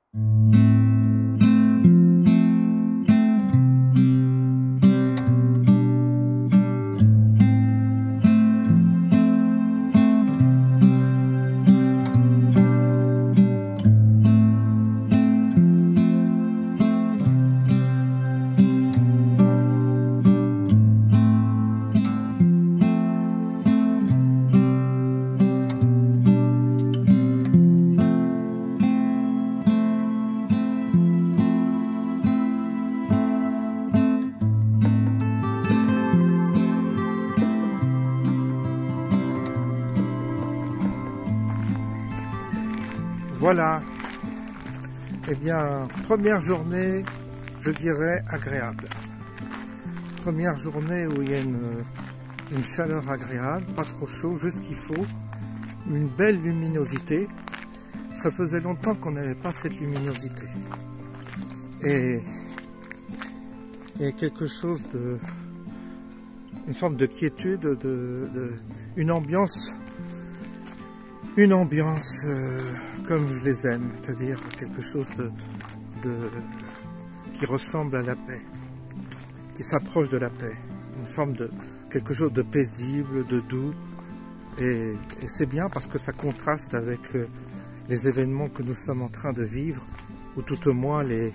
Voilà, eh bien, première journée, je dirais, agréable. Première journée où il y a une chaleur agréable, pas trop chaud, juste ce qu'il faut, une belle luminosité. Ça faisait longtemps qu'on n'avait pas cette luminosité. Et quelque chose de... une forme de quiétude, une ambiance comme je les aime, c'est-à-dire quelque chose qui ressemble à la paix, qui s'approche de la paix, une forme de quelque chose de paisible, de doux, et c'est bien parce que ça contraste avec les événements que nous sommes en train de vivre, ou tout au moins les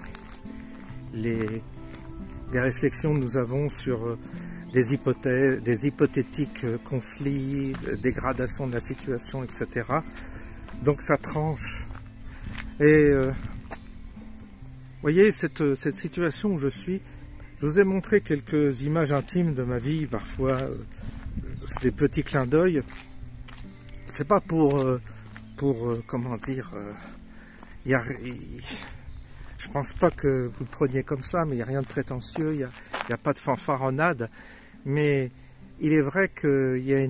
réflexions que nous avons sur des hypothèses, des hypothétiques conflits, dégradation de la situation, etc. Donc ça tranche. Et voyez, cette situation où je suis, je vous ai montré quelques images intimes de ma vie, parfois c'est des petits clins d'œil. C'est pas pour comment dire, je pense pas que vous le preniez comme ça, mais il n'y a rien de prétentieux, il n'y a pas de fanfaronnade. Mais il est vrai qu'il y a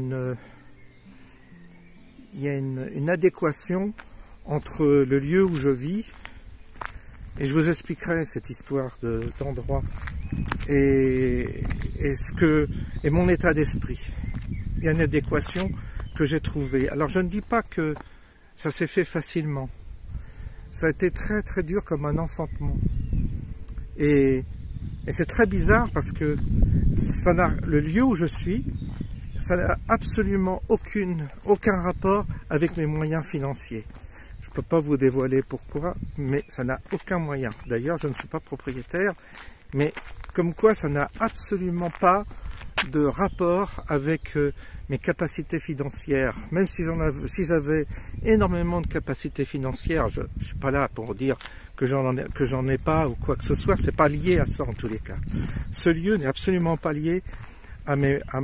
une adéquation entre le lieu où je vis, et je vous expliquerai cette histoire d'endroit, et mon état d'esprit. Il y a une adéquation que j'ai trouvée. Alors je ne dis pas que ça s'est fait facilement. Ça a été très très dur comme un enfantement. Et c'est très bizarre parce que le lieu où je suis, ça n'a absolument aucun rapport avec mes moyens financiers. Je ne peux pas vous dévoiler pourquoi, mais ça n'a aucun moyen. D'ailleurs, je ne suis pas propriétaire, mais comme quoi ça n'a absolument pas de rapport avec mes capacités financières. Même si j'avais énormément de capacités financières, je ne suis pas là pour dire que j'en ai pas ou quoi que ce soit, c'est pas lié à ça en tous les cas. Ce lieu n'est absolument pas lié à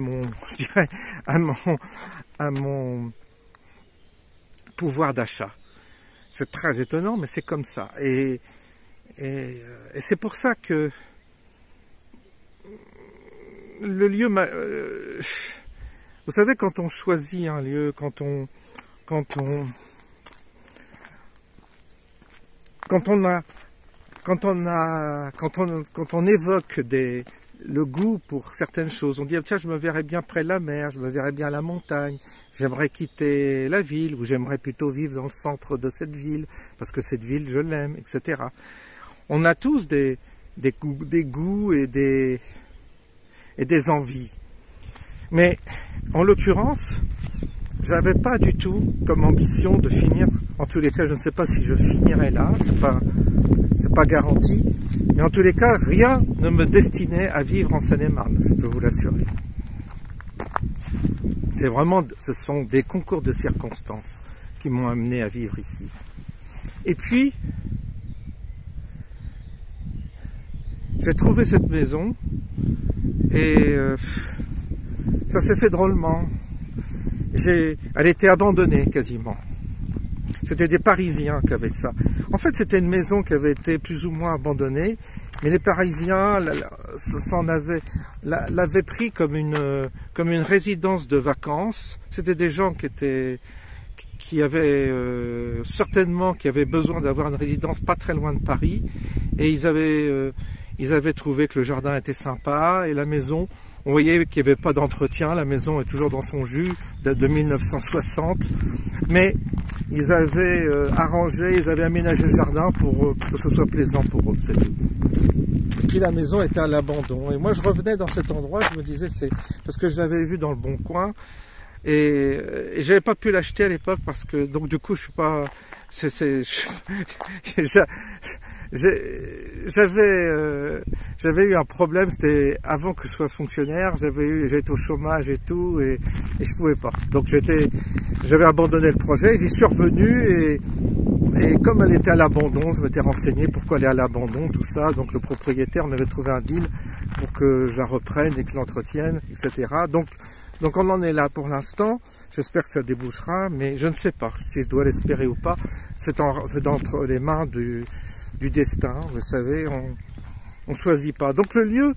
mon pouvoir d'achat. C'est très étonnant, mais c'est comme ça. Et c'est pour ça que le lieu vous savez, quand on choisit un lieu, quand on évoque le goût pour certaines choses, on dit tiens, je me verrais bien près de la mer, je me verrais bien à la montagne, j'aimerais quitter la ville, ou j'aimerais plutôt vivre dans le centre de cette ville parce que cette ville je l'aime, etc. On a tous des goûts et des envies. Mais en l'occurrence, j'avais pas du tout comme ambition de finir, en tous les cas je ne sais pas si je finirai là, c'est pas garanti, mais en tous les cas rien ne me destinait à vivre en Seine-et-Marne, je peux vous l'assurer. Ce sont des concours de circonstances qui m'ont amené à vivre ici. Et puis, j'ai trouvé cette maison et ça s'est fait drôlement. Elle était abandonnée quasiment. C'était des Parisiens qui avaient ça. En fait, c'était une maison qui avait été plus ou moins abandonnée, mais les Parisiens l'avaient pris comme une résidence de vacances. C'était des gens qui avaient besoin d'avoir une résidence pas très loin de Paris, et ils avaient trouvé que le jardin était sympa, et la maison, on voyait qu'il n'y avait pas d'entretien, la maison est toujours dans son jus, date de 1960, mais ils avaient arrangé, ils avaient aménagé le jardin pour que ce soit plaisant pour eux, c'est tout. Et puis la maison était à l'abandon. Et moi je revenais dans cet endroit, je me disais, c'est parce que je l'avais vu dans le Bon Coin, et j'avais pas pu l'acheter à l'époque parce que, donc du coup je suis pas... J'avais eu un problème, c'était avant que je sois fonctionnaire, j'étais au chômage et tout, et je pouvais pas. Donc j'avais abandonné le projet, j'y suis revenu, et comme elle était à l'abandon, je m'étais renseigné pourquoi elle est à l'abandon, tout ça. Donc le propriétaire m'avait trouvé un deal pour que je la reprenne et que je l'entretienne, etc. Donc on en est là pour l'instant. J'espère que ça débouchera, mais je ne sais pas si je dois l'espérer ou pas. C'est entre les mains du destin, vous savez, on choisit pas. Donc le lieu,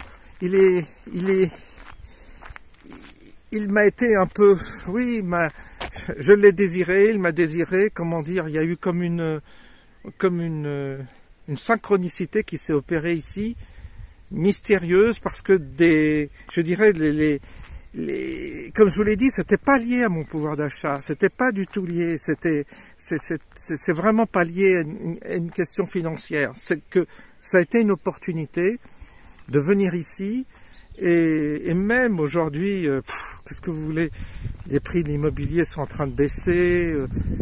il m'a été un peu, oui, je l'ai désiré, il m'a désiré, comment dire, il y a eu comme une synchronicité qui s'est opérée ici, mystérieuse, parce que je dirais, comme je vous l'ai dit, c'était pas lié à mon pouvoir d'achat, c'était pas du tout lié, c'est vraiment pas lié à une question financière, c'est que ça a été une opportunité de venir ici, et même aujourd'hui, qu'est-ce que vous voulez, les prix de l'immobilier sont en train de baisser,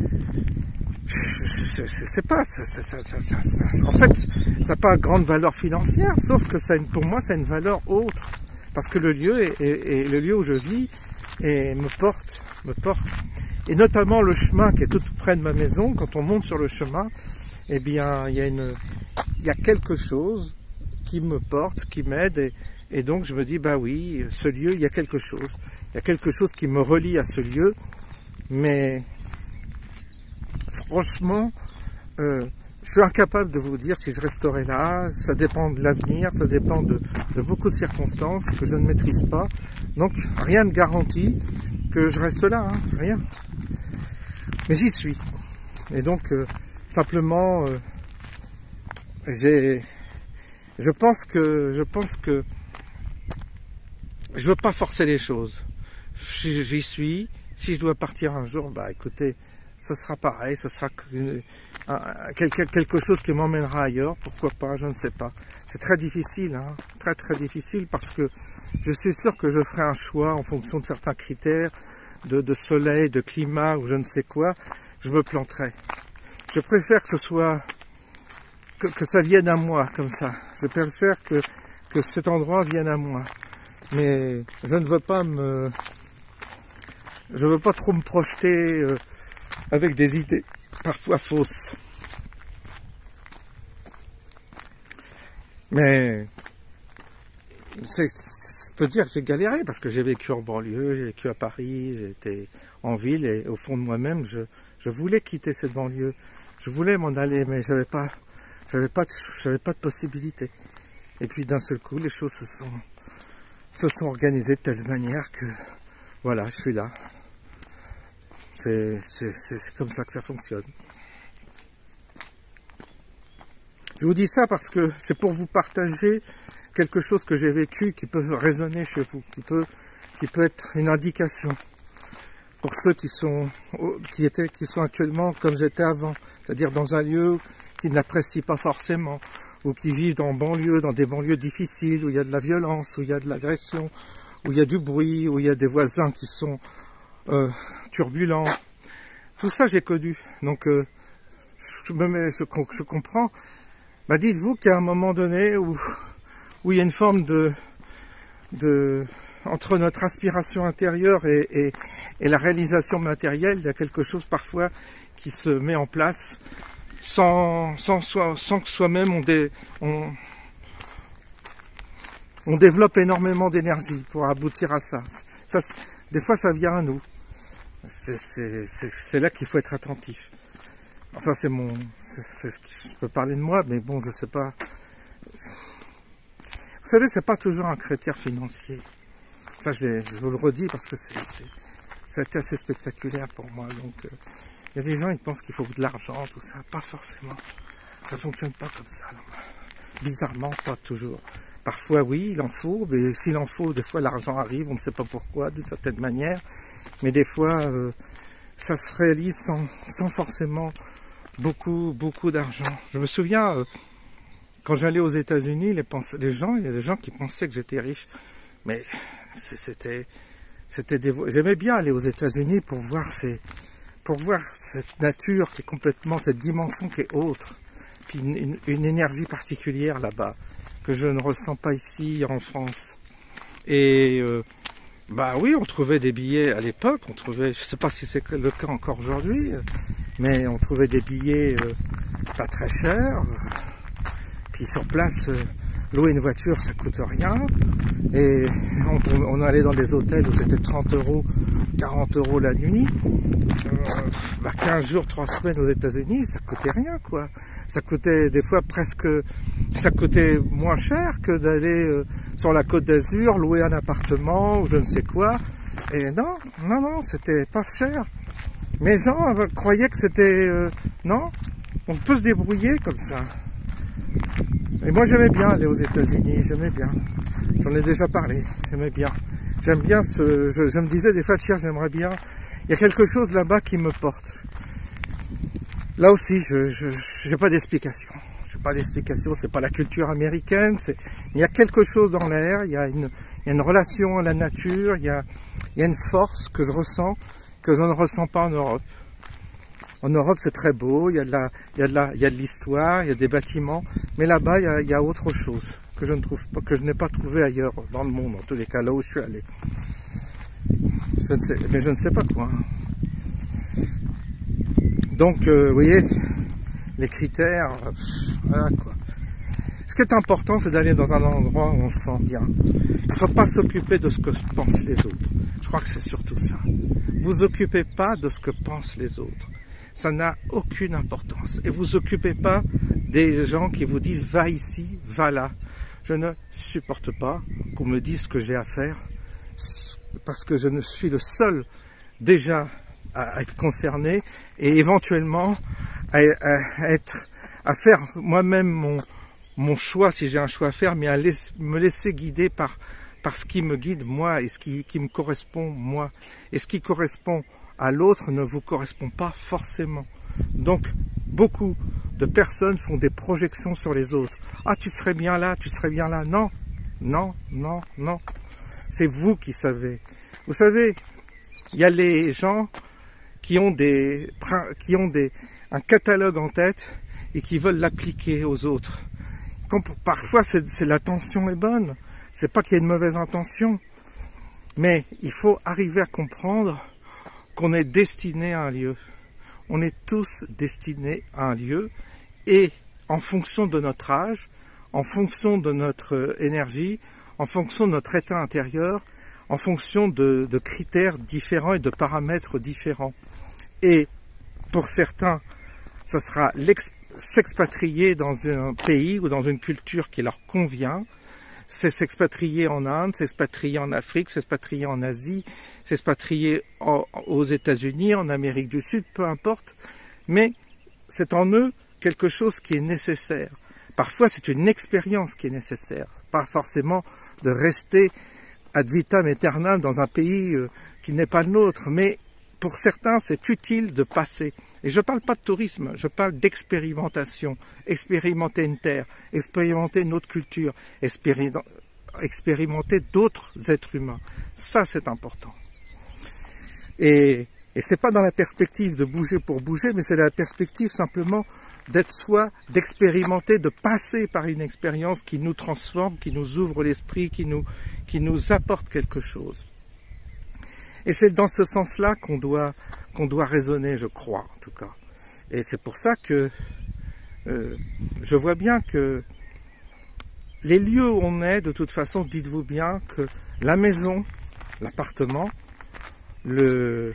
c'est pas, en fait, ça n'a pas grande valeur financière, sauf que pour moi, ça a une valeur autre. Parce que le lieu est le lieu où je vis et me porte. Et notamment le chemin qui est tout près de ma maison, quand on monte sur le chemin, eh bien, il y a quelque chose qui me porte, qui m'aide. Et donc, je me dis, bah oui, ce lieu, il y a quelque chose. Il y a quelque chose qui me relie à ce lieu. Mais, franchement, je suis incapable de vous dire si je resterai là, ça dépend de l'avenir, ça dépend de beaucoup de circonstances que je ne maîtrise pas. Donc rien ne garantit que je reste là, hein, rien. Mais j'y suis. Et donc simplement, je pense que je veux pas forcer les choses. J'y suis. Si je dois partir un jour, bah écoutez, ce sera pareil, ce sera quelque chose qui m'emmènera ailleurs, pourquoi pas, je ne sais pas. C'est très difficile, hein, très très difficile, parce que je suis sûr que je ferai un choix en fonction de certains critères, de soleil, de climat, ou je ne sais quoi, je me planterai. Je préfère que ce soit, que ça vienne à moi, comme ça. Je préfère que cet endroit vienne à moi. Mais je ne veux pas trop me projeter avec des idées parfois fausses. Mais je peux dire que j'ai galéré parce que j'ai vécu en banlieue, j'ai vécu à Paris, j'ai été en ville, et au fond de moi-même, je voulais quitter cette banlieue. Je voulais m'en aller, mais j'avais pas de possibilité. Et puis d'un seul coup, les choses se sont organisées de telle manière que voilà, je suis là. C'est comme ça que ça fonctionne. Je vous dis ça parce que c'est pour vous partager quelque chose que j'ai vécu qui peut résonner chez vous, qui peut être une indication pour ceux qui sont actuellement comme j'étais avant, c'est-à-dire dans un lieu qu'ils n'apprécient pas forcément, ou qui vivent dans des banlieues difficiles, où il y a de la violence, où il y a de l'agression, où il y a du bruit, où il y a des voisins qui sont turbulents. Tout ça j'ai connu, donc je comprends. Bah, dites-vous qu'à un moment donné où il y a une forme entre notre aspiration intérieure et la réalisation matérielle, il y a quelque chose parfois qui se met en place sans que soi-même on développe énormément d'énergie pour aboutir à ça. Des fois ça vient à nous. C'est là qu'il faut être attentif. Enfin c'est ce qui je peux parler de moi, mais bon, je sais pas. Vous savez, c'est pas toujours un critère financier. Ça, je vous le redis parce que ça a été assez spectaculaire pour moi. Donc, il y a des gens, ils pensent qu'il faut de l'argent, tout ça. Pas forcément. Ça fonctionne pas comme ça. Non. Bizarrement, pas toujours. Parfois, oui, il en faut. Mais s'il en faut, des fois, l'argent arrive. On ne sait pas pourquoi, d'une certaine manière. Mais des fois, ça se réalise sans forcément beaucoup d'argent. Je me souviens, quand j'allais aux États-Unis, il y a des gens qui pensaient que j'étais riche, mais j'aimais bien aller aux États-Unis pour voir cette nature qui est complètement, cette dimension qui est autre, puis une énergie particulière là-bas que je ne ressens pas ici en France. Et bah oui, on trouvait des billets à l'époque, je sais pas si c'est le cas encore aujourd'hui, mais on trouvait des billets pas très chers. Puis sur place, louer une voiture, ça coûte rien. Et on allait dans des hôtels où c'était 30 €, 40 € la nuit. 15 jours, 3 semaines aux États-Unis, ça coûtait rien, quoi. Ça coûtait des fois ça coûtait moins cher que d'aller sur la Côte d'Azur, louer un appartement ou je ne sais quoi. Et non, c'était pas cher. Mais les gens croyaient que c'était... non, on peut se débrouiller comme ça. Et moi j'aimais bien aller aux États-Unis, j'aimais bien. J'en ai déjà parlé, j'aimais bien. J'aime bien je me disais des fois, tiens, j'aimerais bien. Il y a quelque chose là-bas qui me porte. Là aussi, je n'ai pas d'explication. C'est pas la culture américaine. Il y a quelque chose dans l'air, il y a une relation à la nature, il y a une force que je ressens, que je ne ressens pas en Europe. En Europe, c'est très beau, il y a de l'histoire, il y a des bâtiments, mais là-bas, il y a autre chose que je ne trouve pas, que je n'ai pas trouvé ailleurs dans le monde, en tous les cas, là où je suis allé. Mais je ne sais pas quoi. Donc, vous voyez, les critères, voilà quoi. Ce qui est important, c'est d'aller dans un endroit où on se sent bien. Il ne faut pas s'occuper de ce que pensent les autres. Je crois que c'est surtout ça. Vous occupez pas de ce que pensent les autres. Ça n'a aucune importance. Et vous occupez pas des gens qui vous disent va ici, va là. Je ne supporte pas qu'on me dise ce que j'ai à faire parce que je ne suis le seul déjà à être concerné et éventuellement à faire moi-même mon choix si j'ai un choix à faire, mais à me laisser guider par ce qui me guide moi et ce qui me correspond moi. Et ce qui correspond à l'autre ne vous correspond pas forcément. Donc, beaucoup de personnes font des projections sur les autres. Ah, tu serais bien là, tu serais bien là. Non, non, non, non. C'est vous qui savez. Vous savez, il y a les gens qui ont un catalogue en tête et qui veulent l'appliquer aux autres. Parfois, l'intention est bonne. C'est pas qu'il y ait une mauvaise intention. Mais il faut arriver à comprendre qu'on est destiné à un lieu. On est tous destinés à un lieu et en fonction de notre âge, en fonction de notre énergie, en fonction de notre état intérieur, en fonction de critères différents et de paramètres différents. Et pour certains, ça sera s'expatrier dans un pays ou dans une culture qui leur convient. C'est s'expatrier en Inde, s'expatrier en Afrique, s'expatrier en Asie, s'expatrier aux États-Unis, en Amérique du Sud, peu importe. Mais c'est en eux quelque chose qui est nécessaire. Parfois, c'est une expérience qui est nécessaire. Pas forcément de rester ad vitam aeternam dans un pays qui n'est pas le nôtre. Mais pour certains, c'est utile de passer. Et je ne parle pas de tourisme, je parle d'expérimentation. Expérimenter une terre, expérimenter une autre culture, expérimenter d'autres êtres humains. Ça, c'est important. Et c'est pas dans la perspective de bouger pour bouger, mais c'est la perspective simplement d'être soi, d'expérimenter, de passer par une expérience qui nous transforme, qui nous ouvre l'esprit, qui nous apporte quelque chose. Et c'est dans ce sens-là qu'on doit raisonner, je crois, en tout cas. Et c'est pour ça que je vois bien que les lieux où on est, de toute façon, dites-vous bien que la maison, l'appartement, le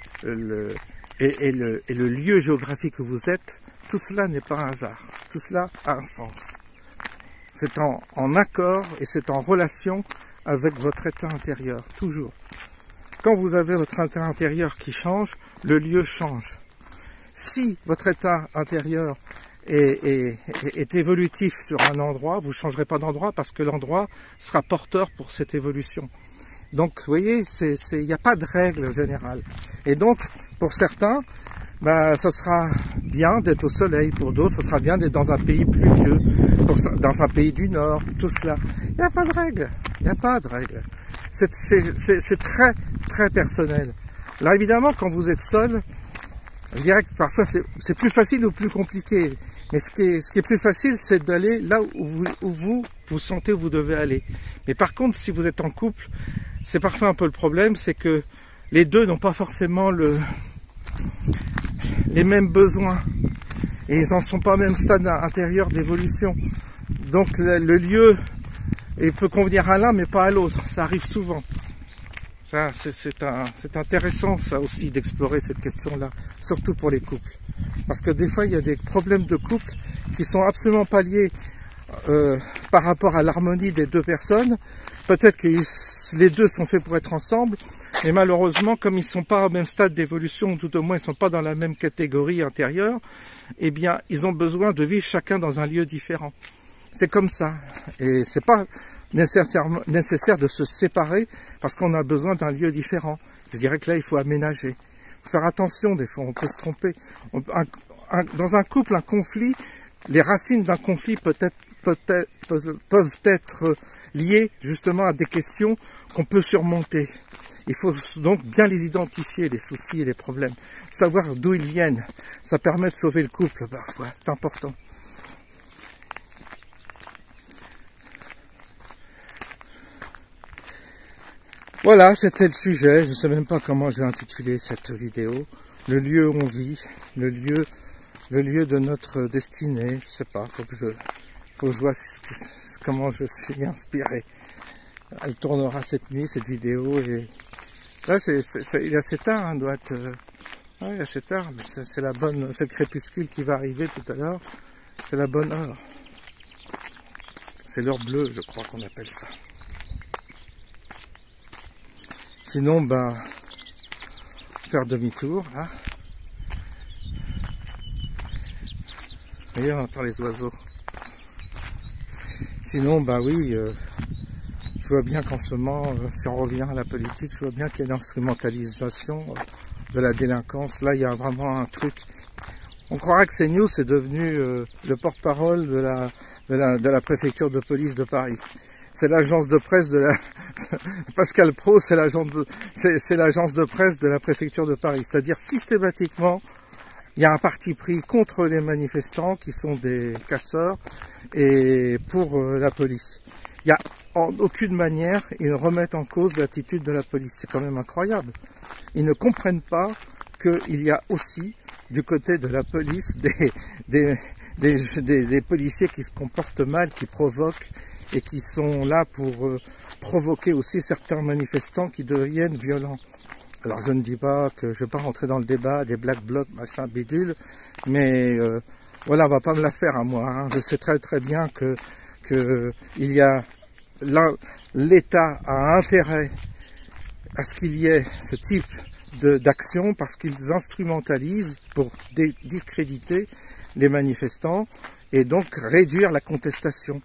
lieu géographique où vous êtes, tout cela n'est pas un hasard. Tout cela a un sens. C'est en accord et c'est en relation avec votre état intérieur, toujours. Quand vous avez votre état intérieur qui change, le lieu change. Si votre état intérieur est évolutif sur un endroit, vous ne changerez pas d'endroit parce que l'endroit sera porteur pour cette évolution. Donc, vous voyez, il n'y a pas de règle générale. Et donc, pour certains, bah, ce sera bien d'être au soleil. Pour d'autres, ce sera bien d'être dans un pays pluvieux, dans un pays du Nord, tout cela. Il n'y a pas de règle. Il n'y a pas de règle. C'est très, très personnel. Alors évidemment, quand vous êtes seul, je dirais que parfois c'est plus facile ou plus compliqué. Mais ce qui est plus facile, c'est d'aller là où vous sentez où vous devez aller. Mais par contre, si vous êtes en couple, c'est parfois un peu le problème, c'est que les deux n'ont pas forcément les mêmes besoins. Et ils n'en sont pas au même stade intérieur d'évolution. Donc le lieu peut convenir à l'un, mais pas à l'autre. Ça arrive souvent. C'est intéressant, ça aussi, d'explorer cette question-là, surtout pour les couples. Parce que des fois, il y a des problèmes de couple qui sont absolument pas liés par rapport à l'harmonie des deux personnes. Peut-être que les deux sont faits pour être ensemble, mais malheureusement, comme ils sont pas au même stade d'évolution, ou tout au moins ils sont pas dans la même catégorie intérieure, eh bien, ils ont besoin de vivre chacun dans un lieu différent. C'est comme ça. Et c'est pas nécessaire de se séparer parce qu'on a besoin d'un lieu différent. Je dirais que là, il faut aménager. Il faut faire attention, des fois, on peut se tromper. Dans un couple, un conflit, les racines d'un conflit peuvent être liées justement à des questions qu'on peut surmonter. Il faut donc bien les identifier, les soucis et les problèmes. Savoir d'où ils viennent. Ça permet de sauver le couple parfois. C'est important. Voilà, c'était le sujet. Je ne sais même pas comment j'ai intitulé cette vidéo. Le lieu où on vit, le lieu de notre destinée. Je sais pas, faut que je vois comment je suis inspiré. Elle tournera cette nuit, cette vidéo. Et là, il est assez tard, hein, doit être. Ouais, il est assez tard, mais c'est le crépuscule qui va arriver tout à l'heure. C'est la bonne heure. C'est l'heure bleue, je crois qu'on appelle ça. Sinon, ben, faire demi-tour, là. Vous voyez, on entend les oiseaux. Sinon, ben oui, je vois bien qu'en ce moment, si on revient à la politique, je vois bien qu'il y a une instrumentalisation de la délinquance. Là, il y a vraiment un truc. On croirait que CNews est devenu le porte-parole de la préfecture de police de Paris. C'est l'agence de presse de la... Pascal Pro, c'est l'agence de presse de la préfecture de Paris. C'est-à-dire, systématiquement, il y a un parti pris contre les manifestants qui sont des casseurs et pour la police. Il y a en aucune manière, ils remettent en cause l'attitude de la police. C'est quand même incroyable. Ils ne comprennent pas qu'il y a aussi, du côté de la police, des policiers qui se comportent mal, qui provoquent, et qui sont là pour provoquer aussi certains manifestants qui deviennent violents. Alors je ne dis pas que je ne vais pas rentrer dans le débat des black blocs, machin, bidule, mais voilà, on va pas me la faire à moi. Hein. Je sais très très bien que il y a l'État a intérêt à ce qu'il y ait ce type d'action parce qu'ils instrumentalisent pour discréditer les manifestants et donc réduire la contestation.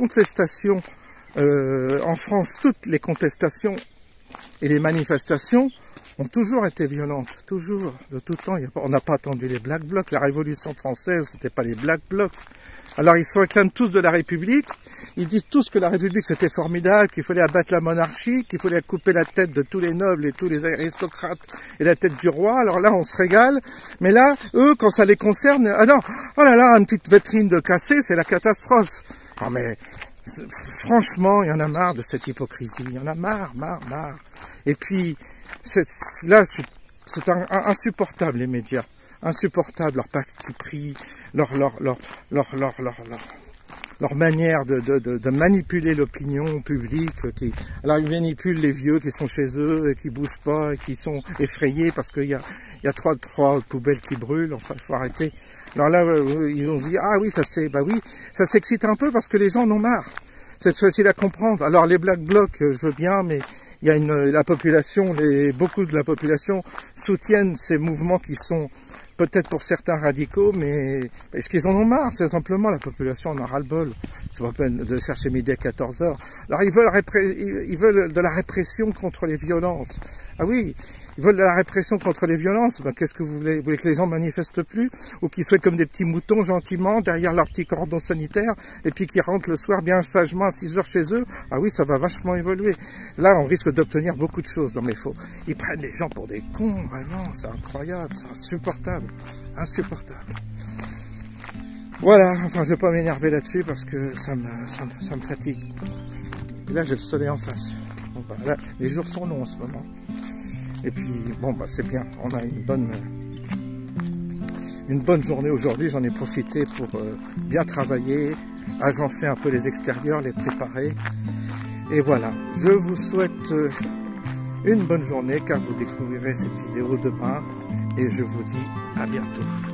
En France, toutes les contestations et les manifestations ont toujours été violentes, toujours, de tout temps. On n'a pas attendu les Black Blocs. La Révolution française, c'était pas les Black Blocs. Alors ils se réclament tous de la République, ils disent tous que la République c'était formidable, qu'il fallait abattre la monarchie, qu'il fallait couper la tête de tous les nobles et tous les aristocrates et la tête du roi. Alors là on se régale, mais là, eux, quand ça les concerne, ah non, oh là là, une petite vitrine de cassée, c'est la catastrophe. Non mais, franchement, il y en a marre de cette hypocrisie, il y en a marre. Et puis, là, c'est insupportable les médias. Insupportable leur parti pris, leur manière de manipuler l'opinion publique. Alors ils manipulent les vieux qui sont chez eux et qui bougent pas et qui sont effrayés parce qu'il y a trois poubelles qui brûlent. Enfin, il faut arrêter. Alors là, ils ont dit ah oui, ça s'excite un peu parce que les gens en ont marre. C'est facile à comprendre. Alors les Black Blocs, je veux bien, mais il y a beaucoup de la population soutiennent ces mouvements qui sont peut-être pour certains radicaux, mais est-ce qu'ils en ont marre? C'est simplement la population en a ras-le-bol. C'est pas la peine de chercher midi à 14 h. Alors ils veulent de la répression contre les violences. Ah oui, ils veulent de la répression contre les violences. Ben, qu'est-ce que vous voulez? Vous voulez que les gens manifestent plus? Ou qu'ils soient comme des petits moutons gentiment derrière leur petit cordon sanitaire et puis qu'ils rentrent le soir bien sagement à 6 h chez eux? Ah oui, ça va vachement évoluer. Là, on risque d'obtenir beaucoup de choses. Non mais ils prennent les gens pour des cons, vraiment. C'est incroyable, c'est insupportable. Insupportable. Voilà, enfin je vais pas m'énerver là-dessus parce que ça me fatigue. Et là j'ai le soleil en face. Bon, bah, là, les jours sont longs en ce moment. Et puis bon bah c'est bien, on a une bonne journée aujourd'hui, j'en ai profité pour bien travailler, agencer un peu les extérieurs, les préparer. Et voilà, je vous souhaite une bonne journée car vous découvrirez cette vidéo demain et je vous dis à bientôt.